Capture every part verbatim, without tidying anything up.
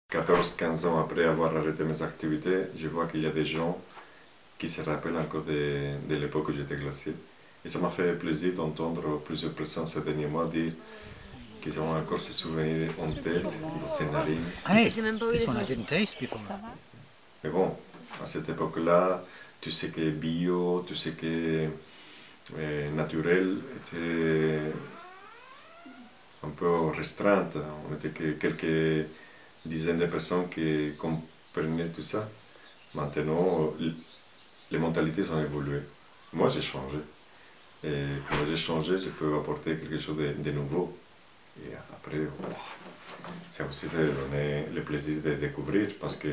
quatorze quinze ans après avoir arrêté mes activités, je vois qu'il y a des gens qui se rappellent encore de, de l'époque où j'étais glacier. Et ça m'a fait plaisir d'entendre plusieurs personnes ces derniers mois dire qu'ils ont encore ces souvenirs en tête, dans ces narines. Hey, this one I didn't taste before. Mais bon, à cette époque-là, tout ce qui est bio, tout ce qui est euh, naturel était un peu restreinte. On était que quelques dizaines de personnes qui comprenaient tout ça. Maintenant, les mentalités ont évolué. Moi, j'ai changé. Et quand j'ai changé, je peux apporter quelque chose de, de nouveau. Et après, c'est aussi de donner le plaisir de découvrir, parce que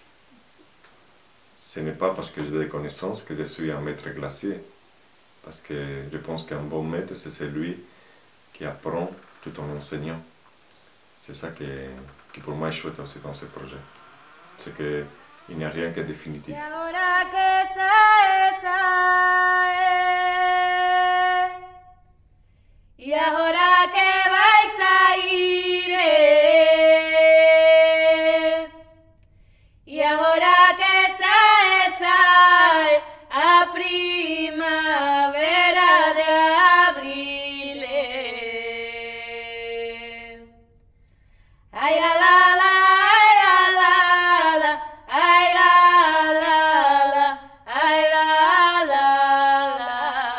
ce n'est pas parce que j'ai des connaissances que je suis un maître glacier. Parce que je pense qu'un bon maître, c'est celui qui apprend tout en enseignant. C'est ça qui, qui pour moi est chouette aussi dans ce projet. C'est qu'il n'y a rien qui est définitif. Y ahora que vais a ir, y ahora que se sale a primavera de abril. Ay la la la, ay la la la, ay la la la, ay la la la.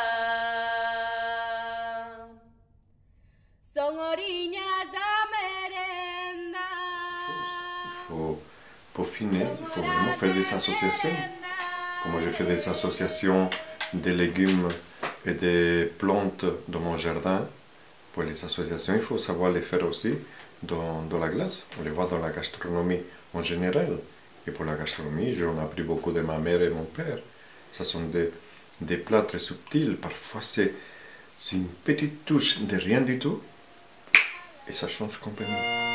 Son oriñas da merenda. Pour, pour finir, il faut vraiment faire des associations. Comme j'ai fait des associations de légumes et de plantes dans mon jardin, pour les associations, il faut savoir les faire aussi dans, dans la glace. On les voit dans la gastronomie en général. Et pour la gastronomie, j'en ai appris beaucoup de ma mère et mon père. Ce sont des, des plats très subtils. Parfois, c'est une petite touche de rien du tout. Et ça change complètement.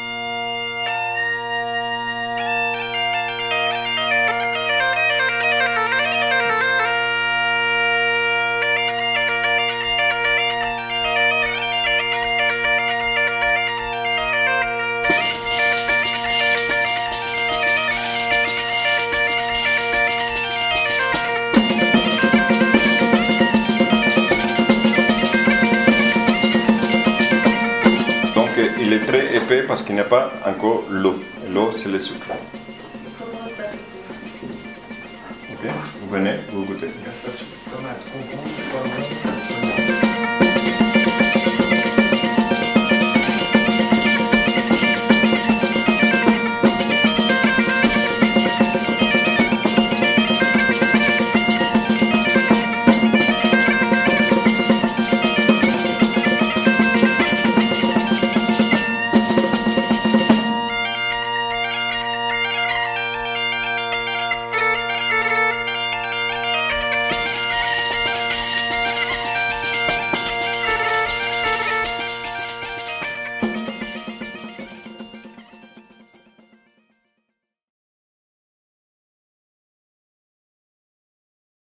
Il est très épais parce qu'il n'y a pas encore l'eau. L'eau, c'est le sucre. Ok, vous venez, vous goûtez.